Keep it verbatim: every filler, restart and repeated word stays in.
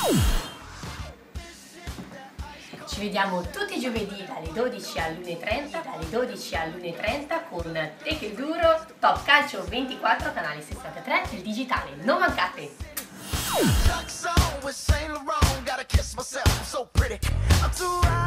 Ci vediamo tutti i giovedì dalle dodici all'una e trenta, dalle dodici all'una e trenta con Tech il Duro, Top Calcio ventiquattro, canale sessantatré, il digitale, non mancate!